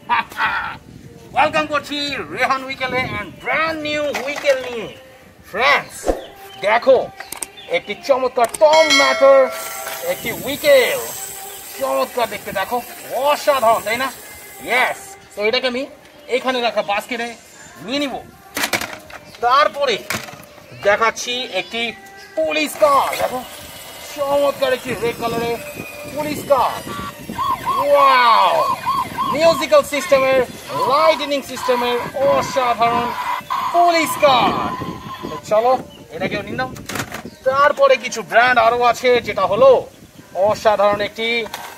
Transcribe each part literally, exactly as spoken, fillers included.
Welcome করছি রেহান উইকেলে and brand new vehicle নিয়ে। ফ্রেন্ডস দেখো, একটি চমৎকার টম ম্যাটার একটি উইকেল, চমৎকার দেখতে, দেখো অসাধারণ, তাই না? ইয়েস। তো এটাকে আমি এইখানে রাখা বাস্কেটে নিয়ে নিব। তারপরে দেখাচ্ছি একটি পুলিশ কার, দেখো চমৎকার একটি রেড কালারের পুলিশ কার। ওয়াও, মিউজিক্যাল সিস্টেমের, লাইটনিং সিস্টেমের অসাধারণ পুলিশ কার। চলো এটাকেও নিয়ে নাও। তারপরে কিছু ব্র্যান্ড আরো আছে, যেটা হলো অসাধারণ একটি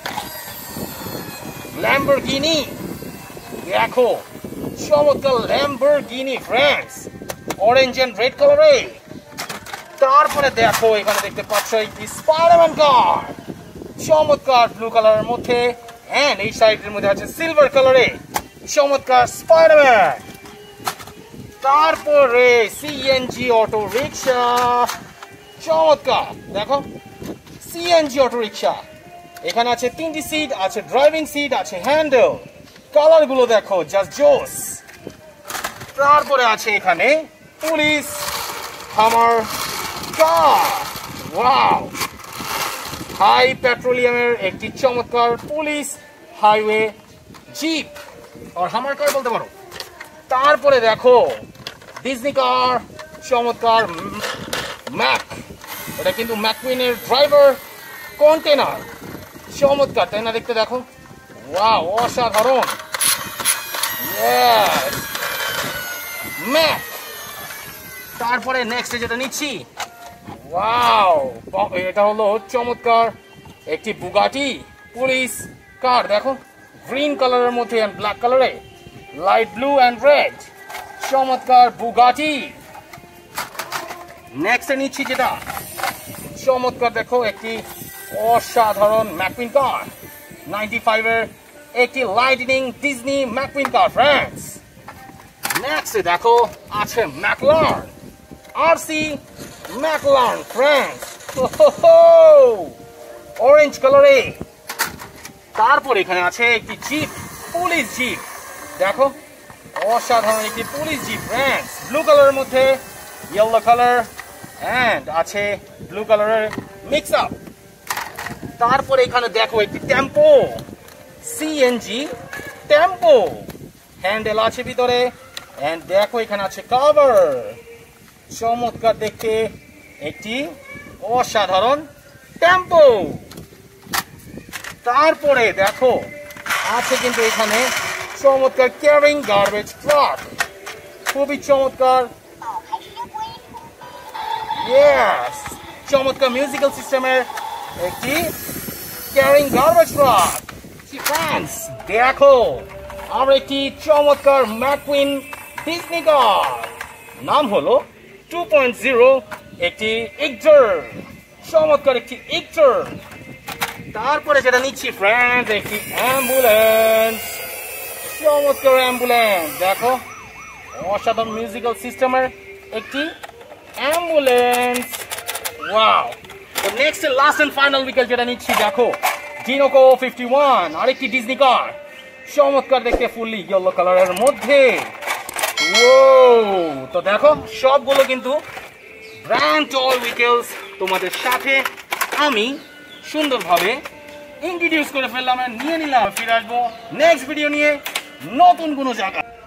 ল্যাম্বরগিনি। দেখো চমৎকার Lamborghini friends, orange and red কালারে। তারপরে দেখো এখানে দেখতে পাচ্ছ একটি স্পাইডারম্যান কার, চমৎকার ব্লু কালারের মধ্যে, এন্ড এই সাইডের মধ্যে আছে সিলভার কালারে, চমৎকার স্পাইডারম্যান। তারপরে সিএনজি অটো রিক্সা, চমৎকার দেখো সিএনজি অটো রিক্সা। এখানে আছে তিনটি সিট, আছে ড্রাইভিং সিট, আছে হ্যান্ডেল, কালার গুলো দেখো জাস্ট জোস। তারপরে আছে এখানে পুলিশ হামার কার। ওয়াও, হাই পেট্রোলিয়ামের একটি চমৎকার পুলিশ হাইওয়ে জিপ আর হামার কার বলতে পারো। তারপরে দেখো ডিজনি কার, চমৎকার ম্যাক, এটা কিন্তু ম্যাককুইনের ড্রাইভার কন্টেনার, চমৎকার তাই না দেখতে, দেখো ওয়াও অসাধারণ। Yes, Mac. তারপরে নেক্সট যেটা নিচ্ছি, ওয়াও, এটা হলো চমৎকার একটি বুগাটি পুলিশ কার, দেখো গ্রিন কালারের মধ্যে এন্ড ব্ল্যাক কালারে, লাইট ব্লু এন্ড রেড, চমৎকার বুগাটি। নেক্সট নিচ্ছি যেটা চমৎকার, দেখো একটি অসাধারণ ম্যাককুইন কার, নাইনটি ফাইভ এর একটি lightning Disney McQueen car friends. Next দেখো আছে McLaren RC McLaren friends, orange কালারে। তারপর এখানে আছে একটি জিপ, পুলিশ জিপ, দেখো অসাধারণ একটি পুলিশ জিপ ফ্রেন্ডস, ব্লু কালারের মধ্যে ইয়েলো কালার এন্ড আছে ব্লু কালারের মিক্স আপ। তারপর এখানে দেখো একটি টেম্পো, সিএনজি টেম্পো, হ্যান্ডেল আছে ভিতরে এন্ড দেখো এখানে আছে কভার, চমৎকার দেখতে একটি অসাধারণ টেম্পো। তারপরে দেখো আছে কিন্তু এখানে চমৎকার ক্যারিং গার্বেজ ট্রাক, খুবই চমৎকার। ইয়েস, চমৎকার মিউজিক্যাল সিস্টেমের একটি ক্যারিং গার্বেজ ট্রাক। ফ্রেন্ডস দেখো আর একটি চমৎকার ম্যাককুইন ডিজনি কার, নাম হলো টু পয়েন্ট জিরো, একটি ইগটার, চমৎকার একটি ইগটার। তারপরে যেটা নিচ্ছি ফ্রেন্ডস একটি অ্যাম্বুলেন্স, চমৎকার অ্যাম্বুলেন্স, দেখো অসাধারণ মিউজিক্যাল সিস্টেমের একটি অ্যাম্বুলেন্স। ওয়াও। তো next last and final vehicle যেটা নিচ্ছি, দেখো ডিনোকো ফিফটি ওয়ান, আরেকটি ডিজনি কার, চমৎকার দেখতে ফুললি ইয়েলো কালারের মধ্যে। ও তো দেখো সবগুলো কিন্তু ব্র্যান্ড টয় উইকেলস তোমাদের সাথে আমি সুন্দরভাবে ইন্ট্রোডিউস করে ফেললাম, নিয়ে নিলাম। ফিরে আসবো নেক্সট ভিডিও নিয়ে নতুন কোনো জায়গা।